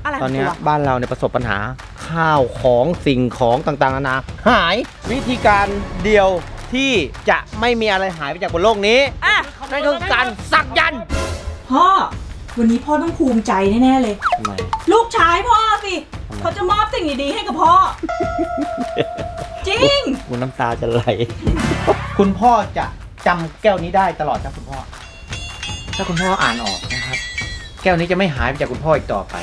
อะไรตอนนี้บ้านเราเนี่ยประสบปัญหาข้าวของสิ่งของต่างๆนานาหายวิธีการเดียวที่จะไม่มีอะไรหายไปจากบนโลกนี้นั่นคือการสักยันต์พ่อวันนี้พ่อต้องภูมิใจแน่ๆเลยลูกชายพ่อสิเขาจะมอบสิ่งดีๆให้กับพ่อจริงคุณน้ำตาจะไหลคุณพ่อจะจำแก้วนี้ได้ตลอดครับคุณพ่อถ้าคุณพ่ออ่านออกนะครับแก้วนี้จะไม่หายไปจากคุณพ่ออีกต่อไป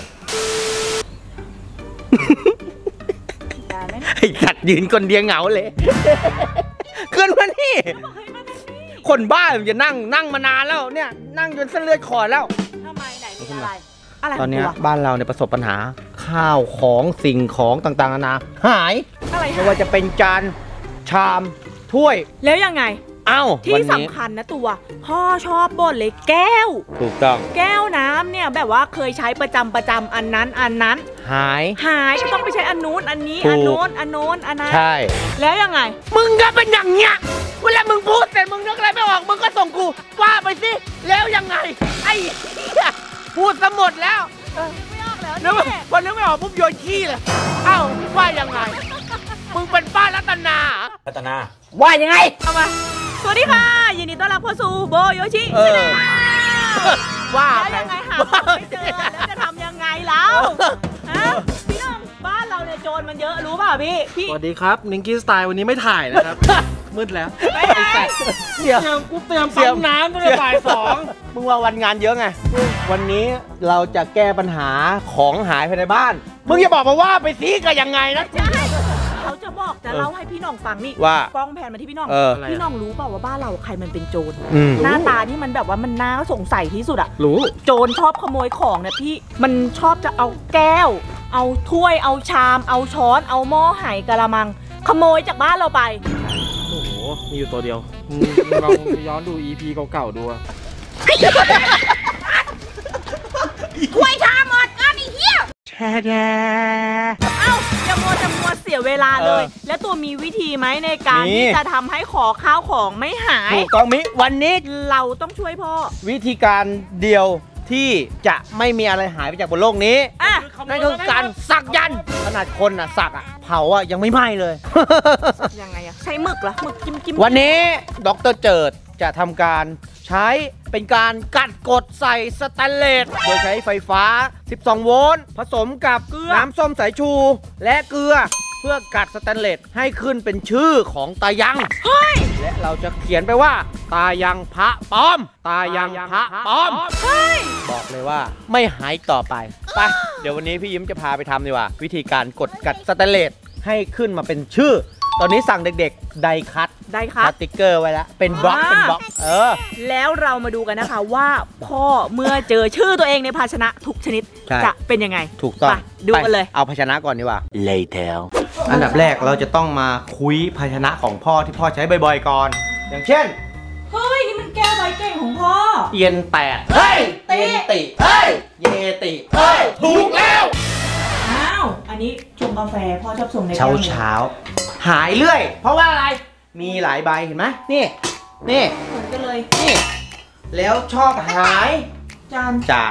ไอ้สัตว์ยืนคนเดียวเหงาเลยเกินมานี่คนบ้ามันจะนั่งมานานแล้วเนี่ยนั่งจนเส้นเลือดขอดแล้วทำไมไหนมีอะไรตอนนี้บ้านเราเนี่ยประสบปัญหาข้าวของสิ่งของต่างๆนานาหายไม่ว่าจะเป็นจานชามถ้วยแล้วยังไงที่สำคัญนะตัวพ่อชอบบ่นเลยแก้วถูกต้องแก้วน้ำเนี่ยแบบว่าเคยใช้ประจำอันนั้นหายก็ต้องไปใช้อันนู้นอันนี้อันโน้นอันนั้นใช่แล้วยังไงมึงก็เป็นอย่างเงี้ยเวลามึงพูดแต่มึงนึกอะไรไม่ออกมึงก็ส่งกูว่าไปสิแล้วยังไงไอ้พูดซะหมดแล้วไม่ออกแล้วนึกวันนึกไม่ออกปุ๊บโยนขี้เลยว่ายังไงมึงเป็นป้ารัตนาว่ายังไงเอามาสวัสดีค่ะยินดีต้อนรับเข้าสู่โบโยชิว่าแล้วยังไงหาไม่เจอแล้วจะทำยังไงแล้วพี่น้องบ้านเราเนี่ยโจรมันเยอะรู้ป่ะพี่สวัสดีครับนิงกี้สไตล์วันนี้ไม่ถ่ายนะครับมืดแล้วไอ้สัตว์กูเตรียมปั๊มน้ำตั้งแต่บ่าย2 มึงว่าวันงานเยอะไงวันนี้เราจะแก้ปัญหาของหายภายในบ้านมึงอย่าบอกมาว่าไปซิก็ยังไงนะเขาจะบอกจะเล่าให้พี่น้องฟังนี่ว่ากล้องแผนมาที่พี่น้องพี่น้องรู้เปล่าว่าบ้านเราใครมันเป็นโจรหน้าตาที่มันแบบว่ามันน่าสงสัยที่สุดอะรู้โจรชอบขโมยของเนี่ยพี่มันชอบจะเอาแก้วเอาถ้วยเอาชามเอาช้อนเอาหม้อไหกระมังขโมยจากบ้านเราไปโอ้โหมีอยู่ตัวเดียวลองย้อนดู EP เก่าๆดูถ้วยชามหมดกันไอ้เหี้ยอย่ามัวเสียเวลาเลยแล้วตัวมีวิธีไหมในการที่จะทำให้ข้าวของไม่หายถูกต้องมิวันนี้เราต้องช่วยพ่อวิธีการเดียวที่จะไม่มีอะไรหายไปจากบนโลกนี้นั่นคือการสักยันต์ขนาดคนสักเผายังไม่ไหม้เลยยังไงใช้หมึกเหรอหมึกจิ้มวันนี้ดร.เจิดจะทำการใช้เป็นการกัดกดใส่สแตนเลสโดยใช้ไฟฟ้า12โวลต์ผสมกับน้ำส้มสายชูและเกลือเพื่อกัดสแตนเลสให้ขึ้นเป็นชื่อของตายังและเราจะเขียนไปว่าตายังพระปลอมตายังพระปลอมบอกเลยว่าไม่หายต่อไปไปเดี๋ยววันนี้พี่ยิ้มจะพาไปทำดีกว่าวิธีการกดกัดสแตนเลสให้ขึ้นมาเป็นชื่อตอนนี้สั่งเด็กๆไดคัตสติ๊กเกอร์ไว้แล้วเป็นบล็อกแล้วเรามาดูกันนะคะว่าพ่อเมื่อเจอชื่อตัวเองในภาชนะทุกชนิดจะเป็นยังไงถูกต้องดูกันเลยเอาภาชนะก่อนดีกว่า Later อันดับแรกเราจะต้องมาคุยภาชนะของพ่อที่พ่อใช้บ่อยๆก่อนอย่างเช่นเฮ้ยนี่มันแก้วใบเก่งของพ่อเย็นแตกเฮ้ยเย็นติเฮ้ยเยติเฮ้ยถูกแล้วอันนี้ชงกาแฟพ่อชอบชงในเช้าหายเรื่อยเพราะว่าอะไรมีหลายใบเห็นไหมนี่เหมือนกันเลยนี่แล้วชอบหายจาน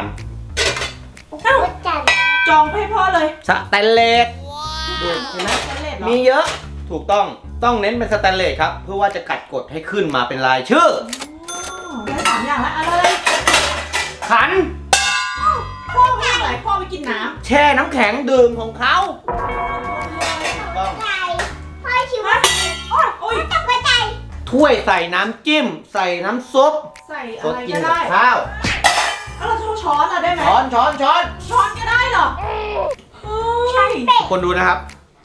จองให้พ่อเลยสแตนเลสเห็นไหมมีเยอะถูกต้องเน้นเป็นสแตนเลสครับเพื่อว่าจะกัดกดให้ขึ้นมาเป็นรายชื่อได้3อย่างแล้วอะไรขันพ่อไม่ไหวพ่อไปกินน้ำแช่น้ำแข็งดื่มของเขาต้องพ่อชิวะโอ้ยตักไปใจถ้วยใส่น้ำจิ้มใส่น้ำซุปใส่อะไรก็ได้ข้าวเราช้อนเราได้ไหมช้อนก็ได้เหรอใช่คนดูนะครับ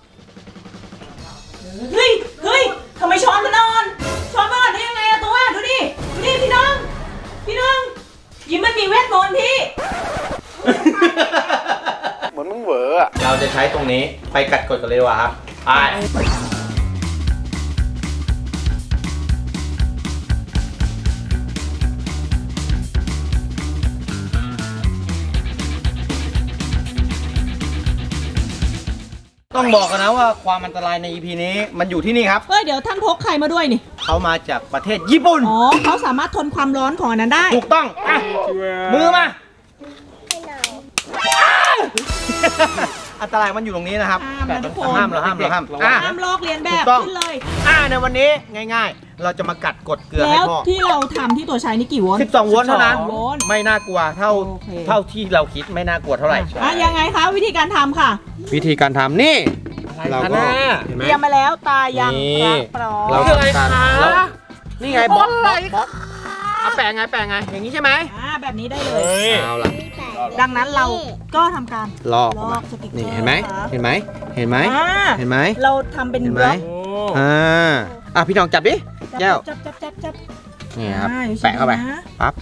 เฮ้ยทำไมช้อนมันอ่อนได้ยังไงอะตัวดูดิพี่น้องยิ้มมันมีเวทมนต์พี่เหมือนมึงเหวอเราจะใช้ตรงนี้ไปกัดกดกันเลยดีกว่าครับไปต้องบอกกันนะว่าความอันตรายใน EP นี้มันอยู่ที่นี่ครับเดี๋ยวท่านพกใครมาด้วยนี่เขามาจากประเทศญี่ปุ่นเขาสามารถทนความร้อนของอันนั้นได้ถูกต้องมือมาอันตรายมันอยู่ตรงนี้นะครับห้ามนะทุกคนห้ามเราห้ามอ่ะห้ามลอกเลียนแบถูบกต้องขึ้นเลยในวันนี้ง่ายๆ เราจะมากัดกดเกลือแล้ให้วพ่อที่เราทำที่ตัวใช้นี่กี่โวลต์ 12 โวลต์เท่านั้น 12 โวลต์ไม่น่ากลัวเท่าโอเคที่เราคิดไม่น่ากลัวเท่าไหร่ยังไงคะวิธีการทำค่ะวิธีการทำนี่ เราก็อะไรเห็นไหมเตรียมมาแล้วตายังนี่พร้อมเราคืออะไรทำการคะเรานี่ไงบล็อกเอาแปะไงอย่างนี้ใช่ไหมแบบนี้ได้เลเฮ้ยยเอาล่ะดังนั้นเราก็ทำการลอกลอกสติ๊กเกอร์นี่เห็นไหมนะคะเห็นไหมเห็นไหมอ่าเห็นไหมเราทำเป็นเห็นบไหมล็อกโอ้พี่น้องจับดิแก้วจับนี่ครับดี๋ยวแปะเข้าไปนะปั๊บ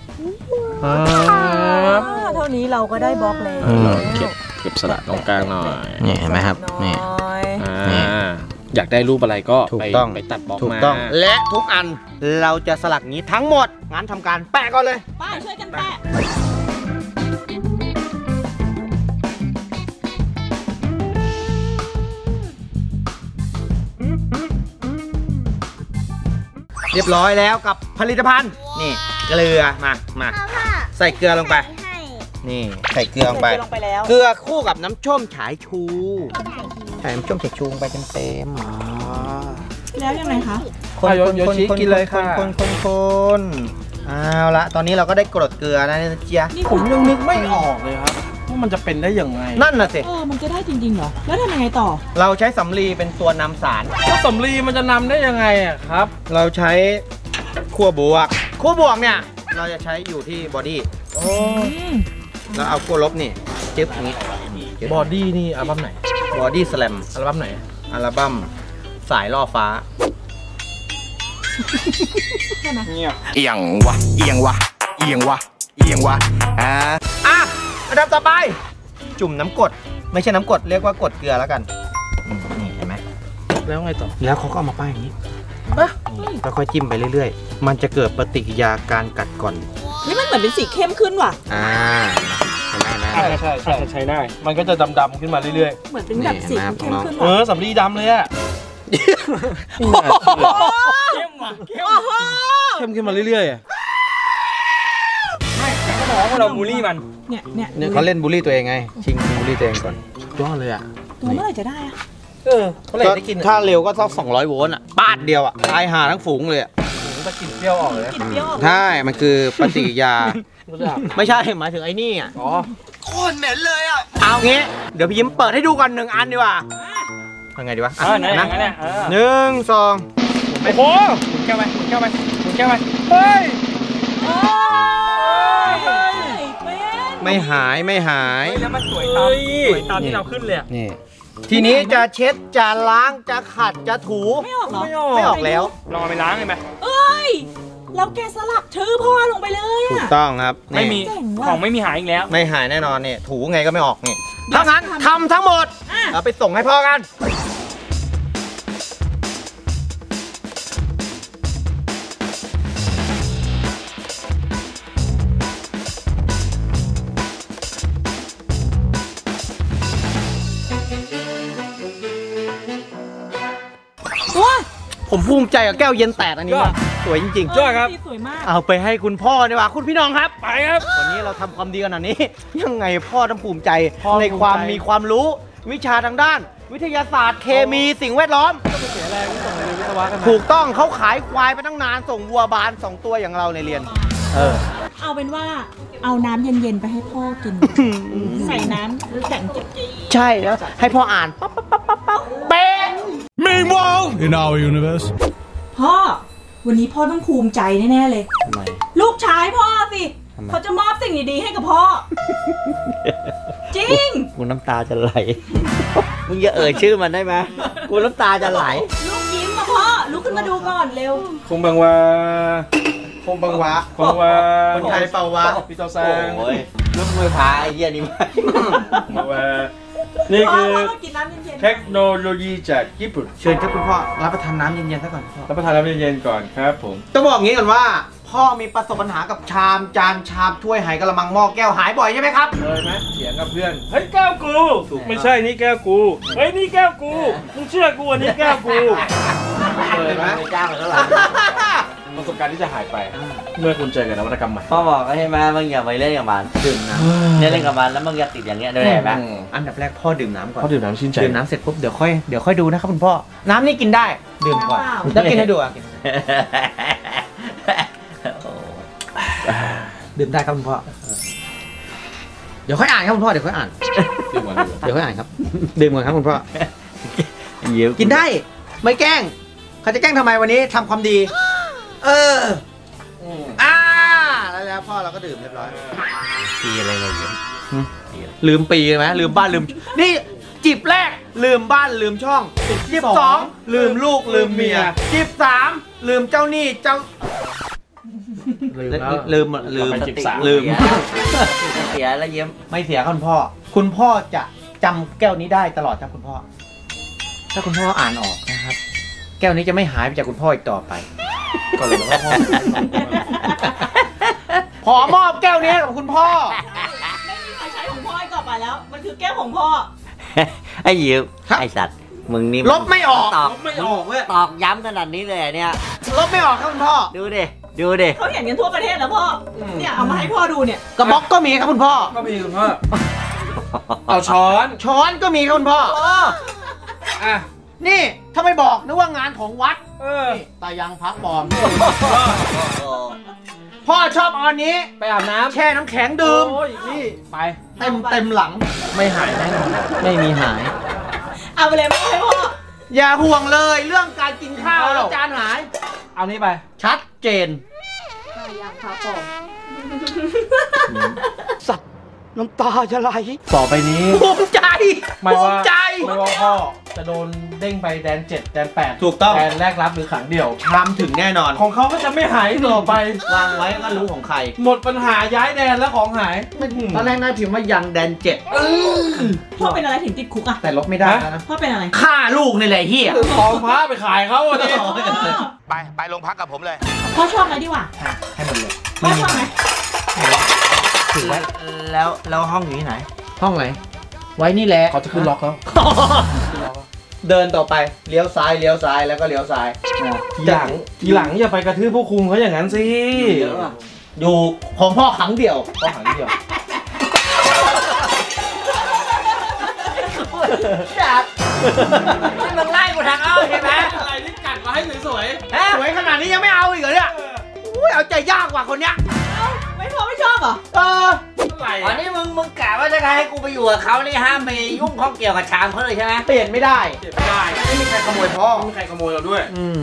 เท่านี้เราก็ได้บล็อกแล้วเก็บสระตรงกลางหน่อยนี่เห็นไหมครับนี่ นี่อยากได้รูปอะไรก็ถูกต้องไปตัดบล็อกถูกมาต้องและทุกอันเราจะสลักนี้ทั้งหมดงั้นทำการแปะก่อนเลยป้าช่วยกันแปะเรียบร้อยแล้วกับผลิตภัณฑ์นี่เกลือมาใส่เกลือลงไปนี่ใส่เกลือลงไปลงไปแล้วเกลือคู่กับน้ำส้มฉายชูใส่น้ำส้มฉายชูลงไปเต็มแล้วยังไงคะๆคนกินเลยค่ะคนเอาละตอนนี้เราก็ได้กรดเกลือนะเจียนี่ผมยังนึกไม่ออกเลยครับว่ามันจะเป็นได้ยังไงนั่นน่ะสิมันจะได้จริงๆเหรอ แล้วทำยังไงต่อเราใช้สำลีเป็นตัวนำสารก็สำลีมันจะนำได้ยังไงอะครับเราใช้ขั้วบวกเนี่ยเราจะใช้อยู่ที่บอดี้โอ้แล้วเอาขั้วลบนี่จึ๊บอย่างนี้บอดี้นี่อัลบั้มไหนบอดี้สแลมอัลบั้มไหนอัลบั้มสายล่อฟ้าใช่ไหมเอียงวะอันดับต่อไป จุ่มน้ำกรดไม่ใช่น้ำกรดเรียกว่ากรดเกลือแล้วกันนี่เห็นไหมแล้วไงต่อแล้วเขาก็เอามาป้ายอย่างนี้แล้วค่อยจิ้มไปเรื่อยๆ มันจะเกิดปฏิกิริยาการกัดก่อนนี่มันเหมือนเป็นสีเข้มขึ้นว่ะเห็นไหมใช้ได้มันก็จะดำๆขึ้นมาเรื่อยเหมือนเป็นแบบสีเข้มขึ้นๆว่ะสำลีดำเลยอะเข้มว่ะเข้มขึ้นมาเรื่อยๆอะก็บอกว่าเราบูลลี่มันเนี่ยเขาเล่นบูลลี่ตัวเองไง ชิงบูลลี่ตัวเองก่อนยอดเลยอะตัวเมื่อไหร่จะได้อะเขาเลยได้กินถ้าเร็วก็ต้อง200 โวลต์อ่ะปาดเดียวอ่ะตายหาทั้งฝูงเลยอ่ะจะกินเปรี้ยวออกเลยกลิ่นเปรี้ยวออกใช่ มันคือปฏิกิริยา ไม่ใช่หมายถึงไอ้นี่อ่ะอ๋อโคตรเหม็นเลยอ่ะเอางี้ เดี๋ยวพี่ยิ้มเปิดให้ดูก่อน1 อันดีกว่ายังไงดีวะไหนนะเนี่ย 1 2 โอ้โหหมุนแก้วไปหมุนแก้วไปหมุนแก้วไปเฮ้ยไม่หายแล้วมันสวยตามที่เราขึ้นเลยอะนี่ ทีนี้จะเช็ด จะล้าง จะขัด จะถูไม่ออกเหรอไม่ออกแล้วลองเอาไปล้างเลยไหมเอ้ยเราแกะสลักชื่อพ่อลงไปเลยถูกอะต้องครับไม่มีนี่เจ๋งว่ะของไม่มีหายอีกแล้วไม่หายแน่นอนเนี่ยถูไงก็ไม่ออกนี่ถ้างั้นทำทั้งหมดเราไปส่งให้พ่อกันว้าผมภูมิใจกับแก้วเย็นแตกอันนี้มากสวยจริงยอดครับสวยมากๆ เอาไปให้คุณพ่อดีกว่าคุณพี่น้องครับไปครับวันนี้เราทำความดีขนาดนี้ ยังไงพ่อต้องภูมิใจพ่อภูมิใจในความมีความรู้วิชาทางด้าน วิทยาศาสตร์เคมีสิ่งแวดล้อมก็ไปเสียแรงที่ส่งเรียนวิศวะกันมาถูกต้องเขาขายควายไปตั้งนานส่งวัวบาน2 ตัวอย่างเราในเรียนเอาเป็นว่าเอาน้ำเย็นๆไปให้พ่อกิน ใส่น้ำแข็งจิ๊บใช่แล้วให้พ่ออ่านปั๊บเป๊ะ Meanwhile in our universe พ่อ วันนี้พ่อต้องภูมิใจแน่ๆเลยทำไมลูกชายพ่อสิทำไมเขาจะมอบสิ่งดีๆให้กับพ่อ จริงกูน้ำตาจะไหล มึงอย่าเอ่ยชื่อมันได้ไหมกูน้ำตาจะไหลลูกยิ้มมาพ่อ ลุกขึ้นมาดูก่อนเร็วคงบังว่าคงบังวะคงว่าคนไทยเปล่าวะพี่เจ้าแซงโอ้ยลูกมือพาไอ้เหี้ยนี่มาบังว่านี่พ่อคือพ่อมากินน้ำเย็นๆเทคโนโลยีจากญี่ปุ่นเชิญครับคุณพ่อรับประทานน้ำเย็นๆซะก่อนพ่อรับประทานน้ำเย็นๆก่อนครับผมต้องบอกงี้ก่อนว่า พ่อมีประสบปัญหากับชามจานชามถ้วยไหกระมังหม้อแก้วหายบ่อยใช่ไหมครับเคยไหมเถียงกับเพื่อน เฮ้ยแก้วกู ไม่ใช่นี่แก้วกู เฮ้ยนี่แก้วกู มึงเชื่อกูอันนี้แก้วกูเคยไหมไม่จ้างเท่าไหร่ประสบการณ์ที่จะหายไปเมื่อคุณเจอกับนวัตกรรมใหม่พ่อบอกใช่ไหมมึงอย่าไปเล่นกับมันดื่มน้ำเนี่ยเล่นกับมันแล้วมึงอย่าติดอย่างเงี้ยด้วยไหมอันดับแรกพ่อดื่มน้ำก่อนเขาดื่มน้ำชื่นใจดื่มน้ำเสร็จปุ๊บเดี๋ยวค่อยดูนะครับคุณพ่อน้ำนี่กินได้ดื่มก่อนแล้วกินให้ดูอ่ะดื่มได้ครับคุณพ่อเดี๋ยวค่อยอ่านครับคุณพ่อเดี๋ยวค่อยอ่านครับดื่มก่อนครับคุณพ่อเดี๋ยวกินได้ไม่แกล้งเขาจะแกล้งทำไมวันนี้ทำความดี แล้วพ่อเราก็ดื่มเรียบร้อยปีอะไรเลยลืมปีไหมลืมบ้านลืมนี่จีบแรกลืมบ้านลืมช่องจีบสองลืมลูกลืมเมียจีบสามลืมเจ้าหนี้เจ้าลืมลืมไปจีบสามลืมเสียแล้วเยี่ยมไม่เสียครับคุณพ่อจะจำแก้วนี้ได้ตลอดครับคุณพ่อถ้าคุณพ่ออ่านออกนะครับ แก้วนี้จะไม่หายไปจากคุณพ่ออีกต่อไปก็เลยว่าพ่อขอมอบแก้วนี้กับคุณพ่อไม่มีใครใช้ของพ่ออีกต่อไปแล้ว มันคือแก้วของพ่อไอ้ยิวครับไอ้สัตว์มึงนี่ลบไม่ออกตอกไม่ออกเว้ยตอกย้ำขนาดนี้เลยเนี่ยลบไม่ออกครับคุณพ่อดูดิเขาเห็นกันทั่วประเทศแล้วพ่อ เนี่ยเอามาให้พ่อดูเนี่ยกระบอกก็มีครับคุณพ่อก็มีคุณพ่อเอาช้อนช้อนก็มีครับคุณพ่ออ่ะนี่ถ้าไม่บอกนึกว่างานของวัดตาตายังพักบอมพ่อชอบเอาอันนี้ไปอาบน้ำแช่น้ำแข็งดื่มโอ้ยนี่ไปเต็มหลังไม่หายแน่นอนไม่มีหายเอาไปเลยพ่อให้พ่ออย่าห่วงเลยเรื่องการกินข้าวแล้วจานหายเอานี่ไปชัดเจนยังครับผมสัตว์น้ำตาจะไหลต่อไปนี้ภูมิใจไม่ภูว่ามิใจไม่ว่าพ่อจะโดนเด้งไปแดน 7 แดน 8 ถูกต้องแดนแรกรับหรือขังเดี่ยวทำถึงแน่นอนของเขาก็จะไม่หายต่อไปวางไว้ก็รู้ของใครหมดปัญหาย้ายแดนแล้วของหายตอนแรกน่าพิมพ์ว่ายังแดนเจ็ดพ่อเป็นอะไรถึงติดคุกอ่ะแต่ลบไม่ได้แล้วนะพ่อเป็นอะไรฆ่าลูกนี่แหละเฮียของพระไปขายเขาอ่ะดิไปโรงพักกับผมเลยพ่อชอบไหมดีกว่าให้หมดเลยพ่อชอบไหมถือไว้แล้วห้องอยู่ที่ไหนห้องไหน ไว้นี่แหละเขาจะขึ้นล็อกแล้วเดินต่อไปเลี้ยวซ้ายแล้วก็เลี้ยวซ้ายทีหลังอย่าไปกระทืบผู้คุมเขาอย่างนั้นสิอยู่ของพ่อขังเดี่ยวก็ขังเดียวจัดมึงไล่กูทางอ้อมใช่ไหมอะไรที่กัดมาให้สวยสวยขนาดนี้ยังไม่เอาอีกเหรอเนี่ยอุ้ยเอาใจยากกว่าคนเนี้ยไม่พ่อไม่ชอบเหรออะไรตอนนี้มึงกะว่าจะให้กูไปอยู่กับเขานี่ห้ามไปยุ่งข้องเกี่ยวกับชามเขาเลยใช่ไหมเปลี่ยนไม่ได้เจ็บไม่ได้ไม่มีใครขโมยพ่อไม่มีใครขโมยเราด้วย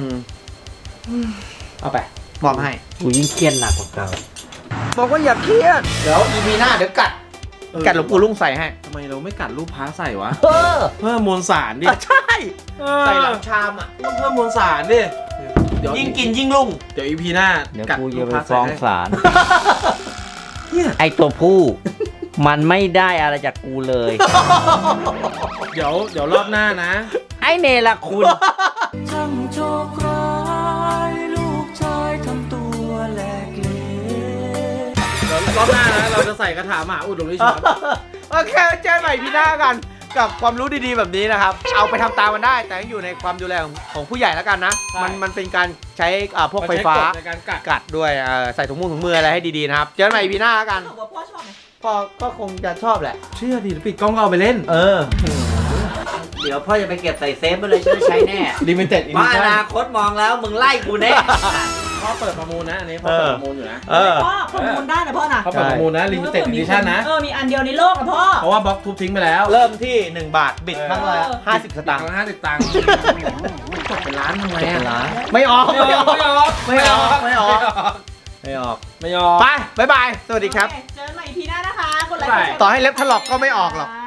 เอาไปมอบให้กูยิ่งเครียดหนักกว่าเก่าบอกว่าอย่าเครียดเดี๋ยว EP หน้าเดี๋ยวกัดหลวงปู่ลุงใส่ให้ทำไมเราไม่กัดรูปพระใส่วะเออเพิ่มมวลสารดิใช่ใส่หลังชามอ่ะต้องเพิ่มมวลสารดิเดี๋ยวยิ่งกินยิ่งรุ่งเดี๋ยวอีพีหน้าเดี๋ยวกัดกูรูจะปไปพระฟ้องใส่ให้ศาลเนี่ยไอตัวผู้ มันไม่ได้อะไรจากกูเลยเดี๋ยวรอบหน้านะไอเนรคุณช่างโชคร้ายลูกชายทำตัวแหลกเหลวเดี๋ยวรอบหน้านะเราจะใส่กระถาหมาอุดลงที่ช้อนโอเคเจอกันใหม่พี่หน้ากันกับความรู้ดีๆแบบนี้นะครับ เอาไปทำตามมันได้ แต่ยังอยู่ในความดูแลของผู้ใหญ่แล้วกันนะใช่มันเป็นการใช้พวกไฟฟ้าในการกัดกัดด้วยใส่ถุงมืออะไรให้ดีๆนะครับ เจอกันใหม่พี่หน้ากันบอกว่าพ่อชอบไหมพ่อก็คงจะชอบแหละเชื่อดิปิดกล้องก็เอาไปเล่นเออเดี๋ยวพ่อจะไปเก็บใส่เซฟไปเลยใช้แน่ Limited เพราะอ Edition นาคตมองแล้วมึงไล่กูแน่พ่อเปิดประมูลนะอันนี้พ่อเปิดประมูลอยู่นะเออพ่อประมูลได้นะพ่อนะเขาเปิดประมูลนะ Limited Edition นะมีอันเดียวในโลกอะพ่อเพราะว่าบล็อกทุบทิ้งไปแล้วเริ่มที่ 1 บาท บิดครั้งละ50 สตางค์ 50 ตังค์กดเป็นล้านทำไงอ่ะไม่ออกไม่ออกไม่ออกไม่ออกไม่ออกไม่ออกไม่ออกไปบ๊ายบาย สวัสดีครับโอเเจอกันใหม่ EP หน้านะคะกดไลค์กดแชร์ต่อให้เล็บถลอกก็ไม่ออกหรอกค่ะ